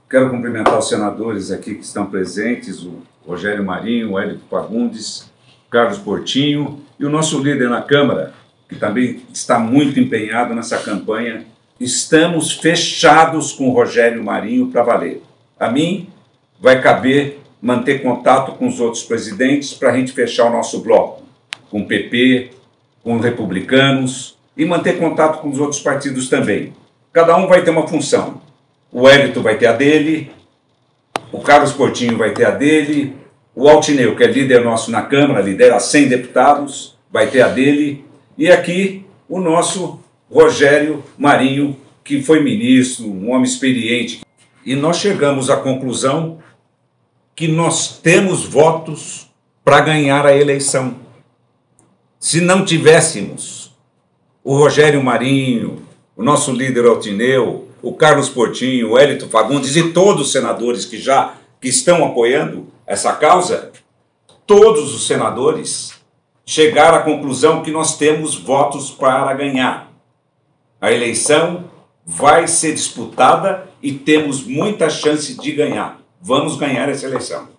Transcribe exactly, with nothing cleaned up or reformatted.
Quero cumprimentar os senadores aqui que estão presentes, o Rogério Marinho, o Hélito Fagundes, o Carlos Portinho e o nosso líder na Câmara, que também está muito empenhado nessa campanha. Estamos fechados com o Rogério Marinho para valer. A mim vai caber manter contato com os outros presidentes para a gente fechar o nosso bloco, com o P P, com os republicanos e manter contato com os outros partidos também. Cada um vai ter uma função. O Hélito vai ter a dele, o Carlos Portinho vai ter a dele, o Altineu, que é líder nosso na Câmara, lidera cem deputados, vai ter a dele, e aqui o nosso Rogério Marinho, que foi ministro, um homem experiente. E nós chegamos à conclusão que nós temos votos para ganhar a eleição. Se não tivéssemos o Rogério Marinho, o nosso líder Altineu, o Carlos Portinho, o Hélito Fagundes e todos os senadores que já que estão apoiando essa causa, todos os senadores chegaram à conclusão que nós temos votos para ganhar. A eleição vai ser disputada e temos muita chance de ganhar. Vamos ganhar essa eleição.